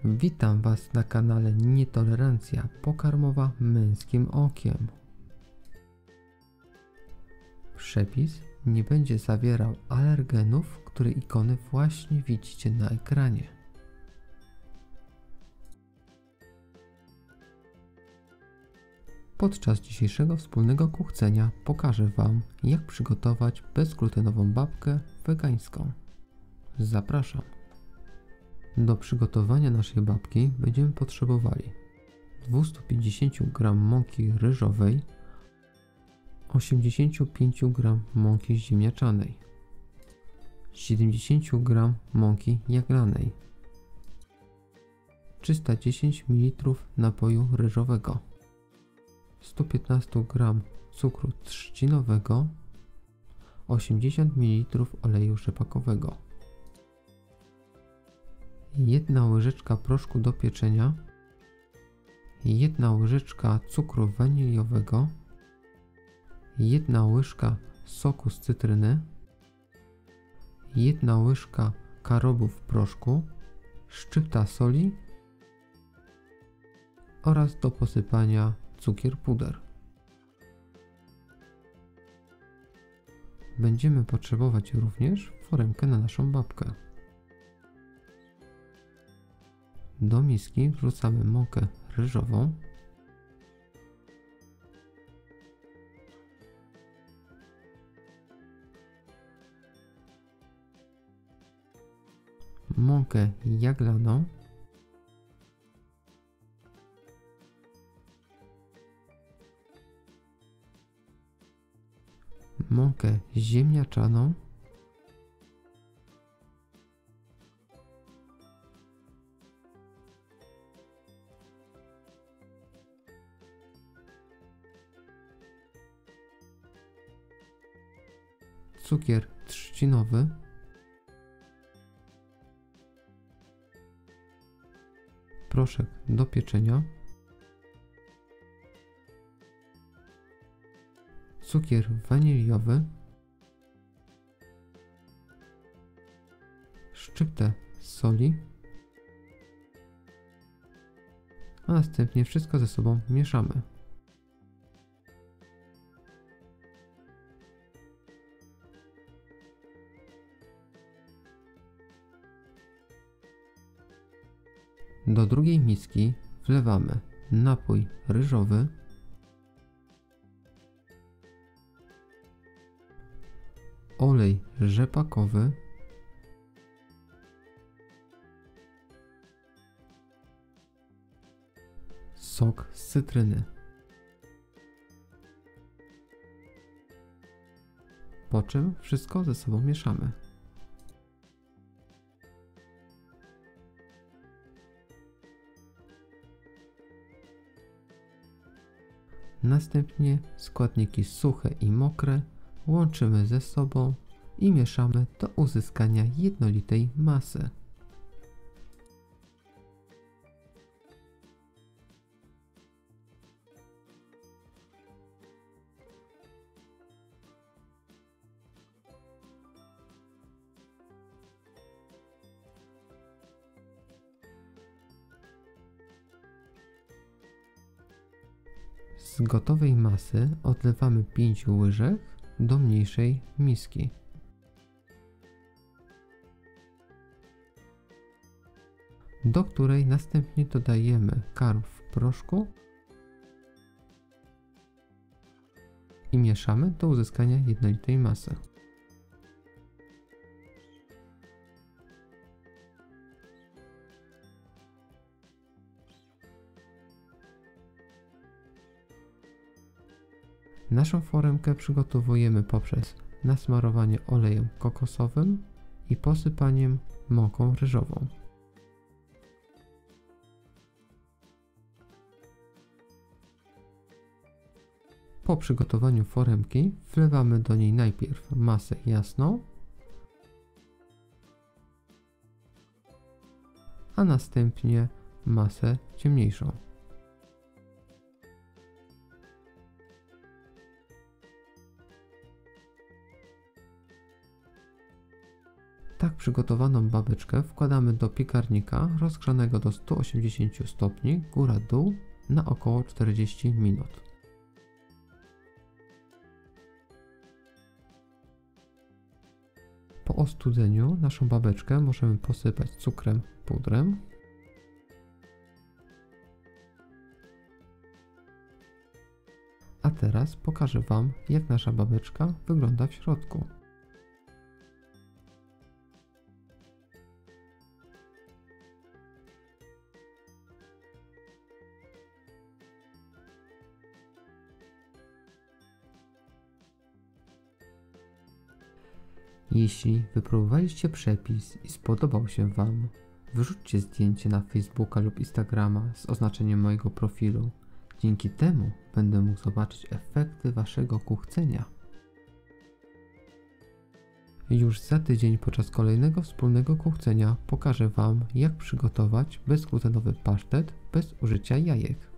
Witam Was na kanale Nietolerancja pokarmowa męskim okiem. Przepis nie będzie zawierał alergenów, które ikony właśnie widzicie na ekranie. Podczas dzisiejszego wspólnego kuchcenia pokażę Wam, jak przygotować bezglutenową babkę wegańską. Zapraszam. Do przygotowania naszej babki będziemy potrzebowali 250 g mąki ryżowej, 85 g mąki ziemniaczanej, 70 g mąki jaglanej, 310 ml napoju ryżowego, 115 g cukru trzcinowego, 80 ml oleju rzepakowego, 1 łyżeczka proszku do pieczenia, 1 łyżeczka cukru waniliowego, 1 łyżka soku z cytryny, 1 łyżka karobu w proszku, szczypta soli oraz do posypania cukier puder. Będziemy potrzebować również foremkę na naszą babkę. Do miski wrzucamy mąkę ryżową, mąkę jaglaną, mąkę ziemniaczaną, cukier trzcinowy, proszek do pieczenia, cukier waniliowy, szczyptę soli, a następnie wszystko ze sobą mieszamy. Do drugiej miski wlewamy napój ryżowy, olej rzepakowy, sok z cytryny. Po czym wszystko ze sobą mieszamy. Następnie składniki suche i mokre łączymy ze sobą i mieszamy do uzyskania jednolitej masy. Z gotowej masy odlewamy 5 łyżek do mniejszej miski. Do której następnie dodajemy karm w proszku i mieszamy do uzyskania jednolitej masy. Naszą foremkę przygotowujemy poprzez nasmarowanie olejem kokosowym i posypaniem mąką ryżową. Po przygotowaniu foremki wlewamy do niej najpierw masę jasną, a następnie masę ciemniejszą. Tak przygotowaną babeczkę wkładamy do piekarnika rozgrzanego do 180 stopni góra-dół na około 40 minut. Po ostudzeniu naszą babeczkę możemy posypać cukrem, pudrem. A teraz pokażę Wam, jak nasza babeczka wygląda w środku. Jeśli wypróbowaliście przepis i spodobał się Wam, wyrzućcie zdjęcie na Facebooka lub Instagrama z oznaczeniem mojego profilu. Dzięki temu będę mógł zobaczyć efekty Waszego kuchcenia. Już za tydzień podczas kolejnego wspólnego kuchcenia pokażę Wam, jak przygotować bezglutenowy pasztet bez użycia jajek.